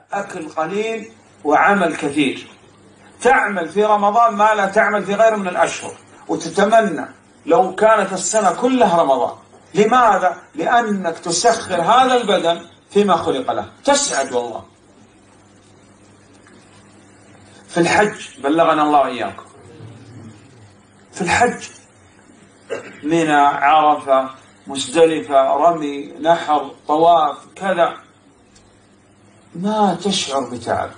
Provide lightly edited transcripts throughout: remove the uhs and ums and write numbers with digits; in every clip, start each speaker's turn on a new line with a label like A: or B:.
A: أكل قليل وعمل كثير. تعمل في رمضان ما لا تعمل في غير من الأشهر، وتتمنى لو كانت السنة كلها رمضان. لماذا؟ لأنك تسخر هذا البدن فيما خلق له، تسعد والله. في الحج بلغنا الله وإياكم، في الحج منى، عرفة، مزدلفة، رمي، نحر، طواف، كذا، ما تشعر بتعب.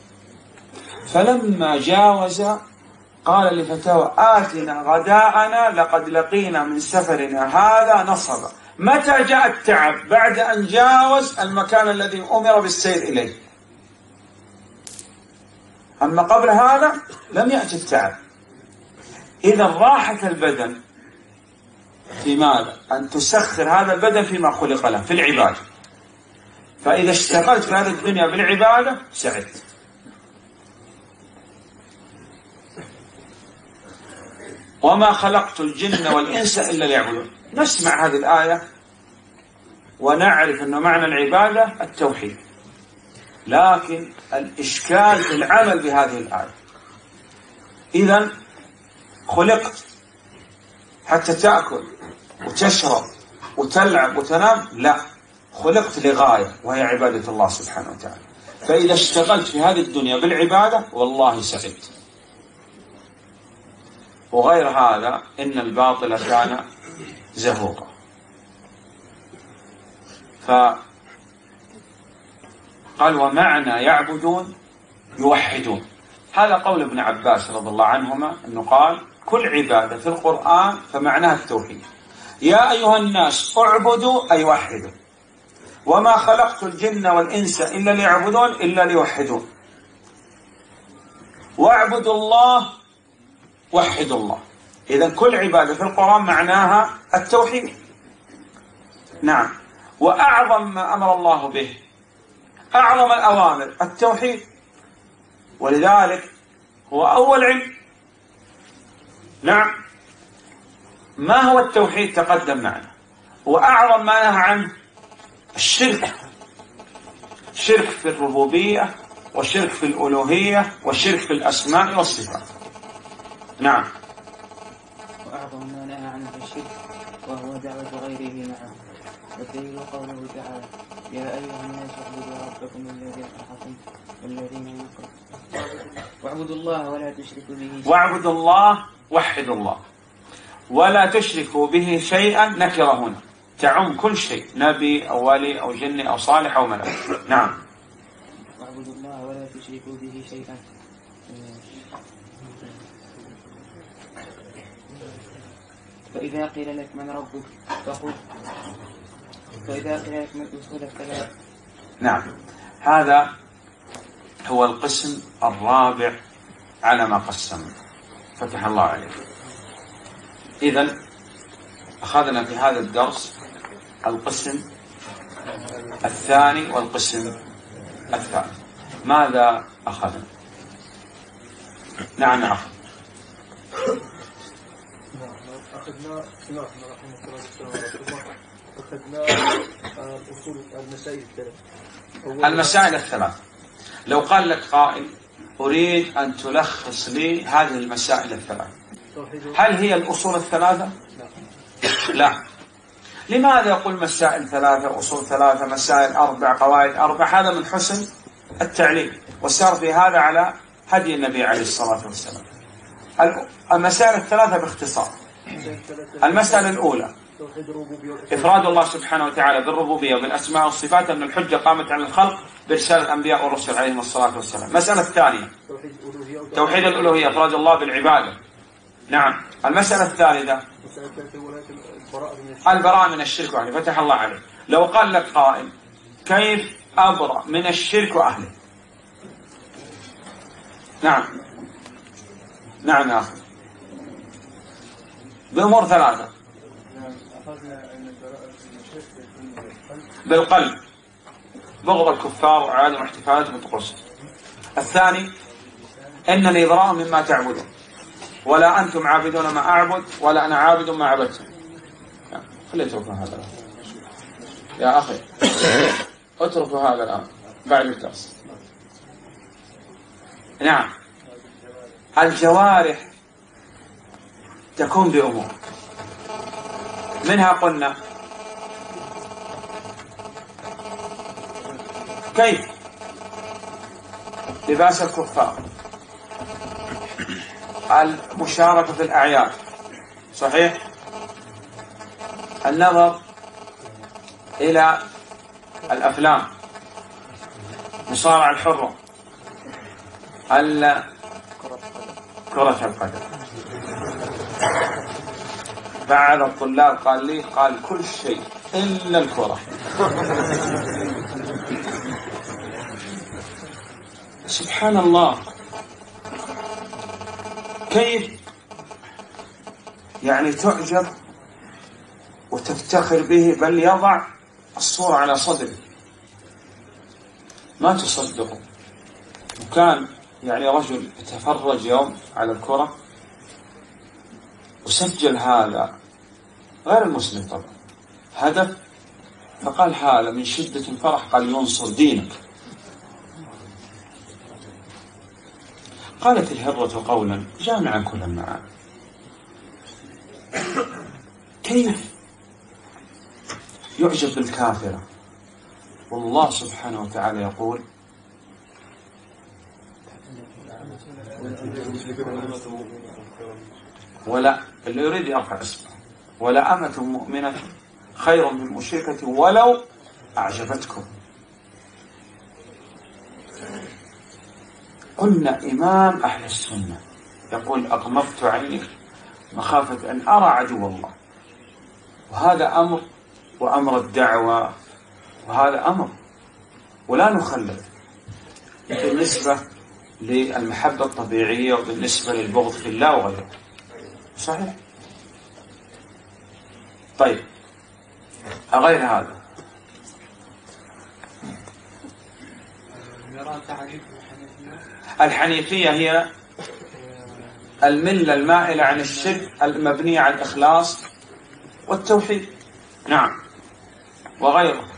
A: فلما جاوز قال لفتاوى: آتنا غداءنا لقد لقينا من سفرنا هذا نصبا. متى جاء التعب؟ بعد أن جاوز المكان الذي أمر بالسير إليه. أما قبل هذا لم يأتي التعب. إذا راحة البدن في ماذا؟ أن تسخر هذا البدن فيما خلق له، في العبادة. فإذا اشتغلت في هذه الدنيا بالعبادة سعدت. وما خلقت الجن والإنس إلا ليعبدون. نسمع هذه الآية ونعرف أن معنى العبادة التوحيد، لكن الإشكال في العمل بهذه الآية. إذن خلقت حتى تأكل وتشرب وتلعب وتنام؟ لا، خلقت لغاية وهي عبادة الله سبحانه وتعالى. فإذا اشتغلت في هذه الدنيا بالعبادة والله سعدت. وغير هذا إن الباطل كان زهوقا. فقال: ومعنى يعبدون يوحدون. هذا قول ابن عباس رضي الله عنهما، أنه قال: كل عبادة في القرآن فمعناها التوحيد. يا أيها الناس اعبدوا أي وحدوا، وما خلقت الجن والإنس إلا ليعبدون إلا ليوحدون. واعبدوا الله وحدوا الله. إذن كل عبادة في القرآن معناها التوحيد. نعم. وأعظم ما أمر الله به، أعظم الأوامر التوحيد، ولذلك هو أول علم. نعم. ما هو التوحيد؟ تقدم معنا. وأعظم ما نهى عنه الشرك. شرك في الربوبية، وشرك في الألوهية، وشرك في الأسماء والصفات. نعم.
B: وأعظم ما نهى عنه الشرك وهو دعوة غيره معه. والدليل قوله تعالى: يا أيها الناس اعبدوا ربكم الذي خلقكم والذين من قبلكم واعبدوا الله ولا تشركوا به شيئا.
A: واعبدوا الله، وحدوا الله، ولا تشركوا به شيئا. نكرة هنا تعم كل شيء، نبي أو ولي أو جن أو صالح أو ملك. نعم.
B: واعبدوا الله ولا تشركوا به شيئا. فإذا قيل لك من ربك فقل فإذا قيل لك من أصول الثلاث.
A: نعم. هذا هو القسم الرابع على ما قسم. فتح الله عليك. إذن أخذنا في هذا الدرس القسم الثاني والقسم الثالث. ماذا أخذنا؟ نعم أخذنا المسائل الثلاث. لو قال لك قائل: أريد أن تلخص لي هذه المسائل الثلاث، هل هي الأصول الثلاثة؟ لا. لماذا يقول مسائل ثلاثة، أصول ثلاثة، مسائل أربع، قواعد أربع؟ هذا من حسن التعليم، وسار في هذا على هدي النبي عليه الصلاة والسلام. المسائل الثلاثة باختصار: المسألة الأولى إفراد الله سبحانه وتعالى بالربوبية وبالأسماء والصفات، أن الحجة قامت على الخلق برسالة الأنبياء والرسل عليهم الصلاة والسلام. المسألة الثانية توحيد الألوهية، إفراد الله بالعبادة. نعم. المسألة الثالثة البراءة من الشرك وأهله. فتح الله عليه. لو قال لك قائل: كيف أبرأ من الشرك وأهله؟ نعم. نعم يا أخي. بأمور ثلاثة: بالقلب، بغض الكفار وعدم احتفالاتهم بالطقوس. الثاني: إنني براء مما تعبدون، ولا أنتم عابدون ما أعبد ولا أنا عابد ما عبدتم. خلي اتركوا هذا الآن يا أخي، اتركوا هذا الآن بعد الدرس. نعم، الجوارح تكون بأمور، منها قلنا كيف لباس الكفار، المشاركة في الأعياد، صحيح، النظر إلى الأفلام، مصارعة الحرة، كرة القدم. بعض الطلاب قال لي قال كل شيء إلا الكرة. سبحان الله، كيف يعني تعجب وتفتخر به، بل يضع الصورة على صدره ما تصدقه. وكان يعني رجل يتفرج يوم على الكرة وسجل هذا، غير المسلم طبعا، هدف، فقال هذا من شدة الفرح قال ينصر دينك. قالت الهرة قولا جامعا كل المعاني. كيف يعجب بالكافرة والله سبحانه وتعالى يقول ولا، اللي يريد يرفع اسمه، ولا أمة مؤمنة خير من مشركة ولو أعجبتكم. قلنا إمام أهل السنة يقول أغمضت عيني مخافة أن أرى عدو الله، وهذا أمر، وأمر الدعوة، وهذا أمر، ولا نخلد بالنسبة للمحبة الطبيعية وبالنسبة للبغض في الله وغيره، صحيح. طيب، غير هذا الحنيفية هي الملة المائلة عن الشرك المبنية على الإخلاص والتوحيد، نعم، وغيره.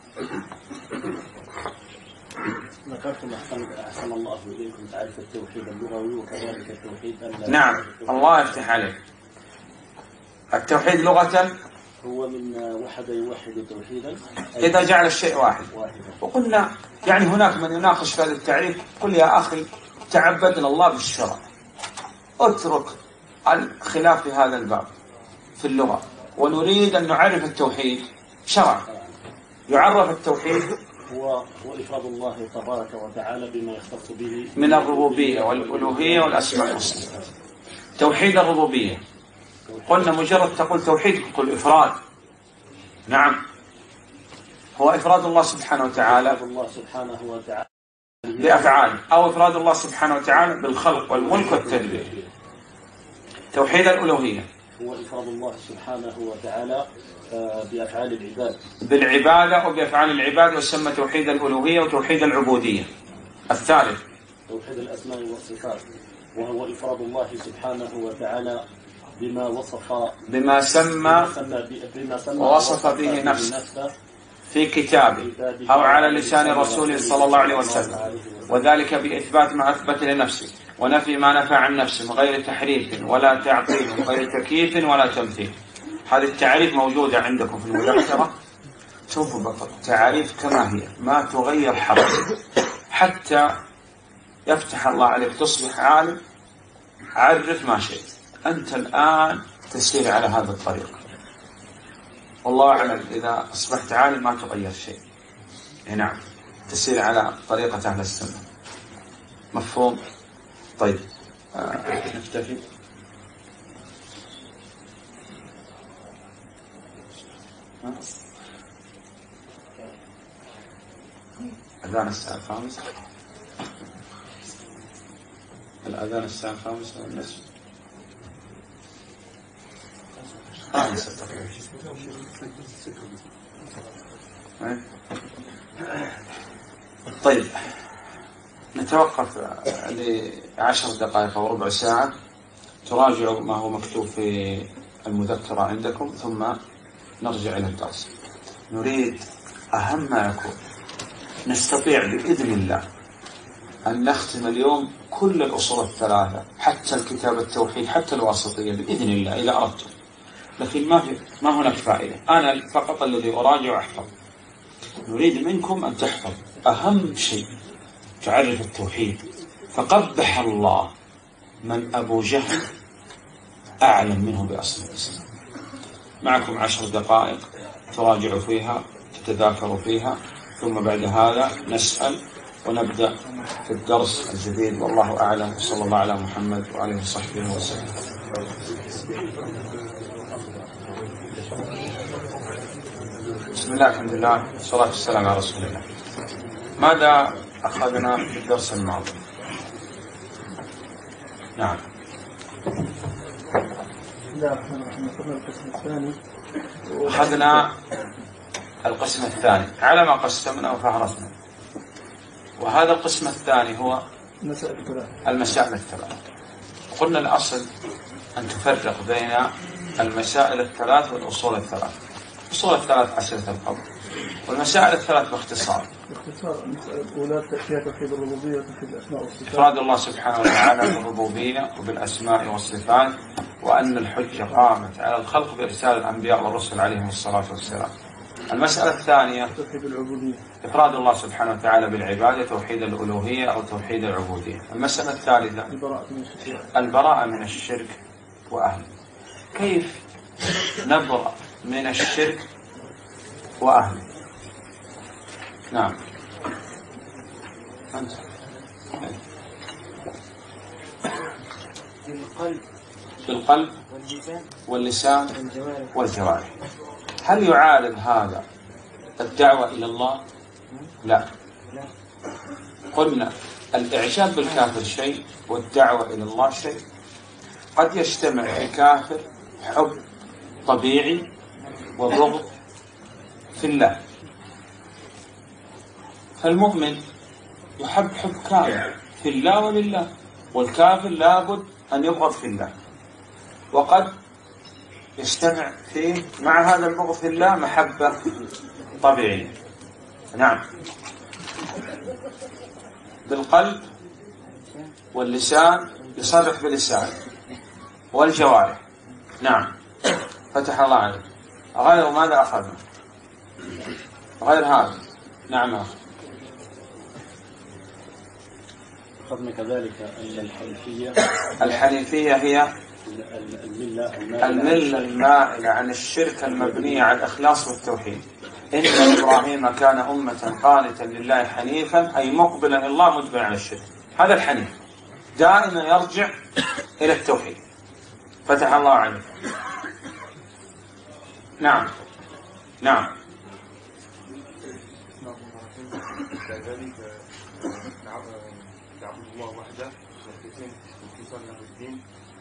C: ذكرتم أحسن الله إليكم تعرف التوحيد اللغوي وكذلك التوحيد
A: نعم، الله يفتح عليك. التوحيد لغة
C: هو من وحد يوحد توحيدا
A: إذا جعل الشيء واحد. وقلنا يعني هناك من يناقش هذا التعريف، قل يا أخي تعبدنا الله بالشرع، اترك الخلاف في هذا الباب في اللغة، ونريد أن نعرف التوحيد شرعا. يعرف التوحيد
C: هو إفراد الله تبارك وتعالى بما يختص به
A: من الربوبية والألوهية والأسماء والصفات. توحيد الربوبية قلنا مجرد تقول توحيد تقول إفراد، نعم، هو إفراد الله سبحانه وتعالى بأفعال، أو إفراد الله سبحانه وتعالى بالخلق والملك والتدبير. توحيد الألوهية
C: هو إفراد الله سبحانه وتعالى بأفعال العباد،
A: بالعبادة أو بأفعال العباد، وسمى توحيد الألوهية وتوحيد العبودية. الثالث
C: توحيد الأسماء والصفات، وهو إفراد الله سبحانه وتعالى بما وصف
A: ووصف به نفسه في كتابه أو على لسان رسوله صلى الله عليه وسلم، وذلك بإثبات ما أثبت لنفسه ونفي ما نفى عن نفسه من غير تحريف ولا تعطيل من غير تكييف ولا تمثيل. هذه التعريف موجودة عندكم في المذكرة، شوفوا بطل تعريف كما هي، ما تغير حرف حتى يفتح الله عليك تصبح عالم. عرف ما شئت، أنت الآن تسير على هذا الطريق، والله أعلم إذا أصبحت عالم ما تغير شيء. نعم، تسير على طريقة أهل السنة. مفهوم؟ طيب، نكتفي. أذان الساعة 5، الأذان الساعة 5:30. طيب، نتوقف ل10 دقائق أو ربع ساعة تراجعوا ما هو مكتوب في المذكرة عندكم، ثم نرجع إلى الدرس. نريد أهم ما يكون نستطيع بإذن الله أن نختم اليوم كل الأصول الثلاثة، حتى الكتاب التوحيد، حتى الواسطية بإذن الله إذا أردتم، لكن ما هناك فائدة. أنا فقط الذي أراجع وأحفظ. نريد منكم أن تحفظ أهم شيء تعرف التوحيد. فقبح الله من أبو جهل أعلم منه بأصل الإسلام. معكم 10 دقائق تراجعوا فيها، تتذاكروا فيها، ثم بعد هذا نسأل ونبدأ في الدرس الجديد. والله أعلم، وصلى الله على محمد وعليه وصحبه وسلم. بسم الله، الحمد لله، والصلاة والسلام على رسول الله. ماذا أخذنا في الدرس الماضي؟ نعم. أخذنا القسم الثاني على ما قسمنا وفهرسنا، وهذا القسم الثاني هو المسائل الثلاث. قلنا الأصل أن تفرق بين المسائل الثلاث والأصول الثلاث. الأصول الثلاث 10 القبر، والمسائل الثلاث باختصار.
D: المسألة الأولى فيها توحيد الربوبية وتوحيد الأسماء والصفات،
A: إفراد الله سبحانه وتعالى بالربوبية وبالأسماء والصفات، وأن الحجة قامت على الخلق بإرسال الأنبياء والرسل عليهم الصلاة والسلام. المسألة الثانية
D: توحيد العبودية،
A: إفراد الله سبحانه وتعالى بالعبادة، توحيد الألوهية أو توحيد العبودية. المسألة الثالثة البراءة من الشرك وأهله. كيف نبرأ من الشرك وأهله؟ نعم. أنت بالقلب واللسان والجوارح. هل يعارض هذا الدعوة إلى الله؟ لا. قلنا الإعجاب بالكافر شيء والدعوة إلى الله شيء. قد يجتمع في كافر حب طبيعي وبغض في الله، فالمؤمن يحب حب كامل في الله ولله، والكافر لابد أن يبغض في الله. وقد يجتمع فيه مع هذا البغض في الله محبة طبيعية. نعم. بالقلب واللسان يصرح بلسان والجوارح. نعم. فتح الله عليك. غير ماذا أخذنا؟ غير هذا. نعم أخذ.
C: أخذنا كذلك
A: الحنيفية هي الملة المائلة عن الشرك المبنية على الإخلاص والتوحيد. إن إبراهيم كان أمة قانتا لله حنيفا، أي مقبلا إلى الله مدبرا على الشرك. هذا الحنيف دائما يرجع إلى التوحيد. فتح الله عليك. نعم. نعم.
E: نعبد الله وحده، نثبت اتصال له الدين